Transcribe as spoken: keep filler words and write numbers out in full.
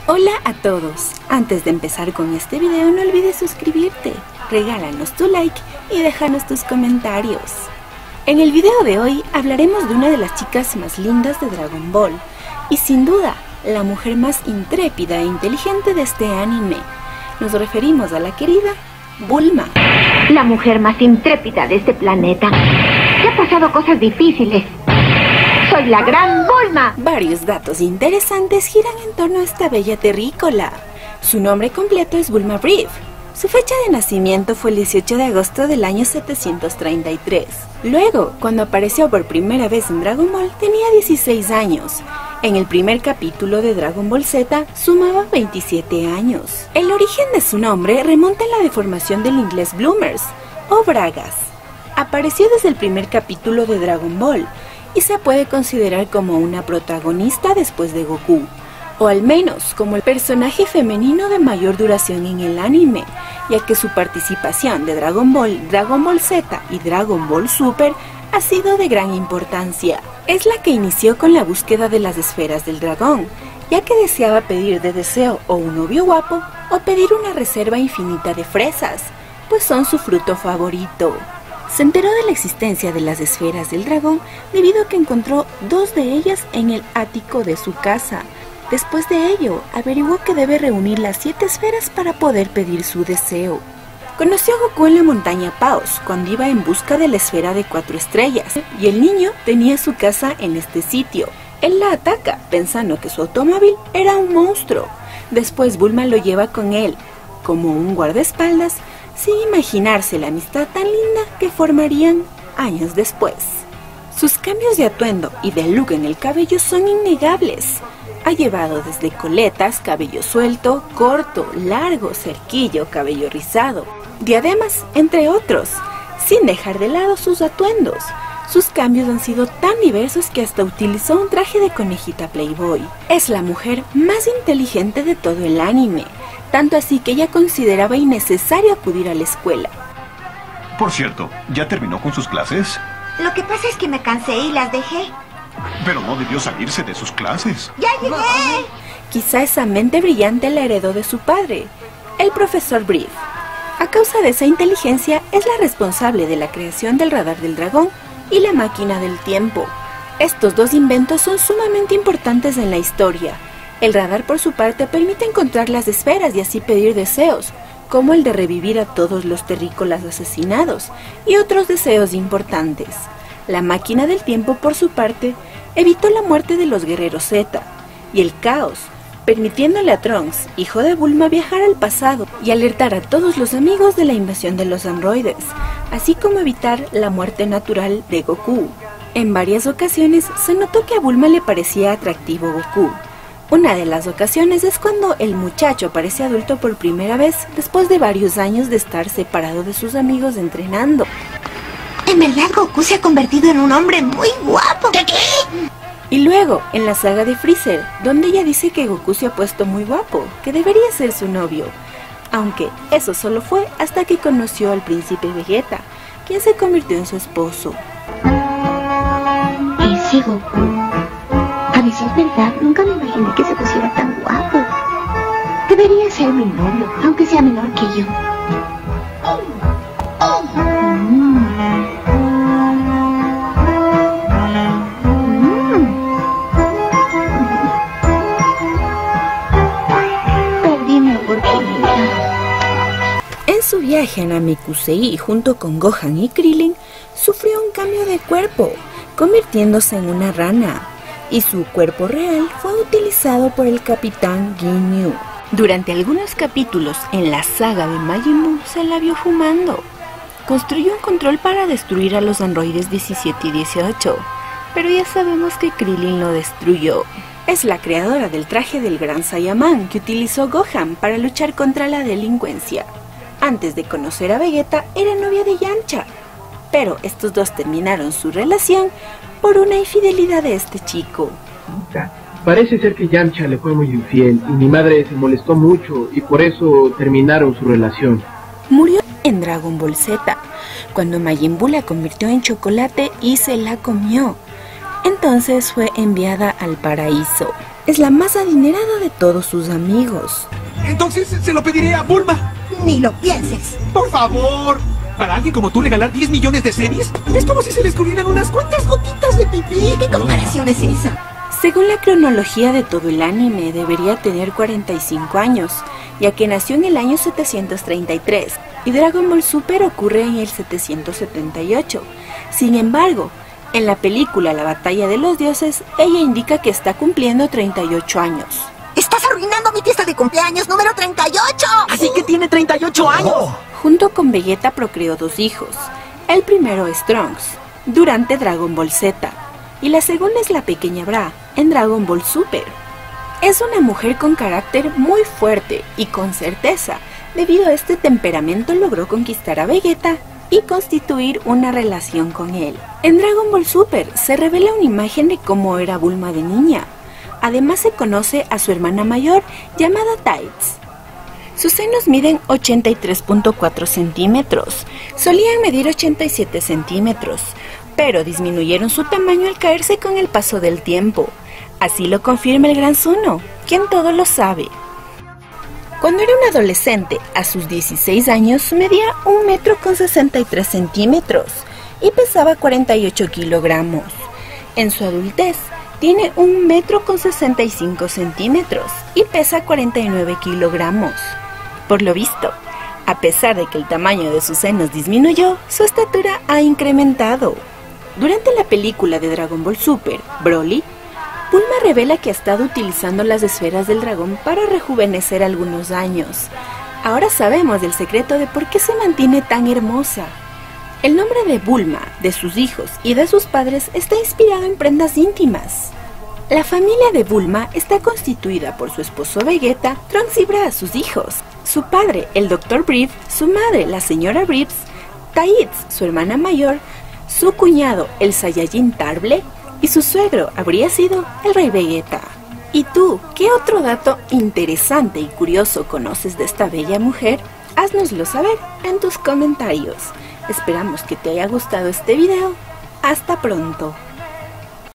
Hola a todos, antes de empezar con este video no olvides suscribirte, regálanos tu like y déjanos tus comentarios. En el video de hoy hablaremos de una de las chicas más lindas de Dragon Ball y sin duda la mujer más intrépida e inteligente de este anime. Nos referimos a la querida Bulma. La mujer más intrépida de este planeta. Que ha pasado cosas difíciles. ¡Soy la gran Bulma! Varios datos interesantes giran en torno a esta bella terrícola. Su nombre completo es Bulma Brief. Su fecha de nacimiento fue el dieciocho de agosto del año setecientos treinta y tres. Luego, cuando apareció por primera vez en Dragon Ball, tenía dieciséis años. En el primer capítulo de Dragon Ball Z, sumaba veintisiete años. El origen de su nombre remonta a la deformación del inglés bloomers, o bragas. Apareció desde el primer capítulo de Dragon Ball, y se puede considerar como una protagonista después de Goku, o al menos como el personaje femenino de mayor duración en el anime, ya que su participación de Dragon Ball, Dragon Ball Z y Dragon Ball Super ha sido de gran importancia. Es la que inició con la búsqueda de las esferas del dragón, ya que deseaba pedir de deseo o un novio guapo o pedir una reserva infinita de fresas, pues son su fruto favorito. Se enteró de la existencia de las esferas del dragón debido a que encontró dos de ellas en el ático de su casa. Después de ello, averiguó que debe reunir las siete esferas para poder pedir su deseo. Conoció a Goku en la montaña Paos cuando iba en busca de la esfera de cuatro estrellas, y el niño tenía su casa en este sitio. Él la ataca, pensando que su automóvil era un monstruo. Después Bulma lo lleva con él, como un guardaespaldas, sin imaginarse la amistad tan linda que formarían años después. Sus cambios de atuendo y de look en el cabello son innegables. Ha llevado desde coletas, cabello suelto, corto, largo, cerquillo, cabello rizado, diademas, entre otros, sin dejar de lado sus atuendos. Sus cambios han sido tan diversos que hasta utilizó un traje de conejita Playboy. Es la mujer más inteligente de todo el anime, tanto así que ella consideraba innecesario acudir a la escuela. Por cierto, ¿ya terminó con sus clases? Lo que pasa es que me cansé y las dejé. Pero no debió salirse de sus clases. ¡Ya llegué! Quizá esa mente brillante la heredó de su padre, el profesor Brief. A causa de esa inteligencia, es la responsable de la creación del radar del dragón y la máquina del tiempo. Estos dos inventos son sumamente importantes en la historia. El radar, por su parte, permite encontrar las esferas y así pedir deseos, como el de revivir a todos los terrícolas asesinados y otros deseos importantes. La máquina del tiempo, por su parte, evitó la muerte de los guerreros Z y el caos, permitiéndole a Trunks, hijo de Bulma, viajar al pasado y alertar a todos los amigos de la invasión de los androides, así como evitar la muerte natural de Goku. En varias ocasiones se notó que a Bulma le parecía atractivo Goku. Una de las ocasiones es cuando el muchacho parece adulto por primera vez después de varios años de estar separado de sus amigos entrenando. En verdad, Goku se ha convertido en un hombre muy guapo. ¿Qué, qué? Y luego, en la saga de Freezer, donde ella dice que Goku se ha puesto muy guapo, que debería ser su novio. Aunque eso solo fue hasta que conoció al príncipe Vegeta, quien se convirtió en su esposo. Ese Goku. A decir verdad, nunca me imaginé que se pusiera tan guapo. Debería ser mi novio, aunque sea menor que yo. Mm. En su viaje a Namekusei junto con Gohan y Krillin, sufrió un cambio de cuerpo, convirtiéndose en una rana, y su cuerpo real fue utilizado por el Capitán Ginyu. Durante algunos capítulos en la saga de Majin Buu se la vio fumando. Construyó un control para destruir a los androides diecisiete y dieciocho, pero ya sabemos que Krillin lo destruyó. Es la creadora del traje del Gran Saiyaman que utilizó Gohan para luchar contra la delincuencia. Antes de conocer a Vegeta, era novia de Yamcha, pero estos dos terminaron su relación por una infidelidad de este chico. Parece ser que Yamcha le fue muy infiel y mi madre se molestó mucho y por eso terminaron su relación. Murió en Dragon Ball Z, cuando Majin Buu la convirtió en chocolate y se la comió. Entonces fue enviada al paraíso. es la más adinerada de todos sus amigos. Entonces se lo pediré a Bulma. Ni lo pienses. Por favor. Para alguien como tú regalar diez millones de series es como si se le escurrieran unas cuantas gotitas de pipí. ¿Qué comparación es esa? Según la cronología de todo el anime, debería tener cuarenta y cinco años, ya que nació en el año setecientos treinta y tres y Dragon Ball Super ocurre en el setecientos setenta y ocho. Sin embargo, en la película La Batalla de los Dioses, ella indica que está cumpliendo treinta y ocho años. ¡Estás arruinando mi fiesta de cumpleaños número treinta y ocho! Así que tiene treinta y ocho años. Oh. Junto con Vegeta procreó dos hijos. El primero es Trunks, durante Dragon Ball Z, y la segunda es la pequeña Bra, en Dragon Ball Super. Es una mujer con carácter muy fuerte y con certeza, debido a este temperamento logró conquistar a Vegeta y constituir una relación con él. En Dragon Ball Super se revela una imagen de cómo era Bulma de niña. Además se conoce a su hermana mayor llamada Tights. Sus senos miden ochenta y tres punto cuatro centímetros, solían medir ochenta y siete centímetros, pero disminuyeron su tamaño al caerse con el paso del tiempo. Así lo confirma el Gran Zuno, quien todo lo sabe. Cuando era un adolescente, a sus dieciséis años, medía un metro con sesenta y tres centímetros y pesaba cuarenta y ocho kilogramos. En su adultez, tiene un metro con sesenta y cinco centímetros y pesa cuarenta y nueve kilogramos. Por lo visto, a pesar de que el tamaño de sus senos disminuyó, su estatura ha incrementado. Durante la película de Dragon Ball Super, Broly, Bulma revela que ha estado utilizando las esferas del dragón para rejuvenecer algunos años. Ahora sabemos del secreto de por qué se mantiene tan hermosa. El nombre de Bulma, de sus hijos y de sus padres está inspirado en prendas íntimas. La familia de Bulma está constituida por su esposo Vegeta, Trunks y Bra, sus hijos, su padre, el doctor Brief, su madre, la señora Briefs, Tights, su hermana mayor, su cuñado, el Saiyajin Tarble, y su suegro habría sido el rey Vegeta. ¿Y tú, qué otro dato interesante y curioso conoces de esta bella mujer? Haznoslo saber en tus comentarios. Esperamos que te haya gustado este video. Hasta pronto.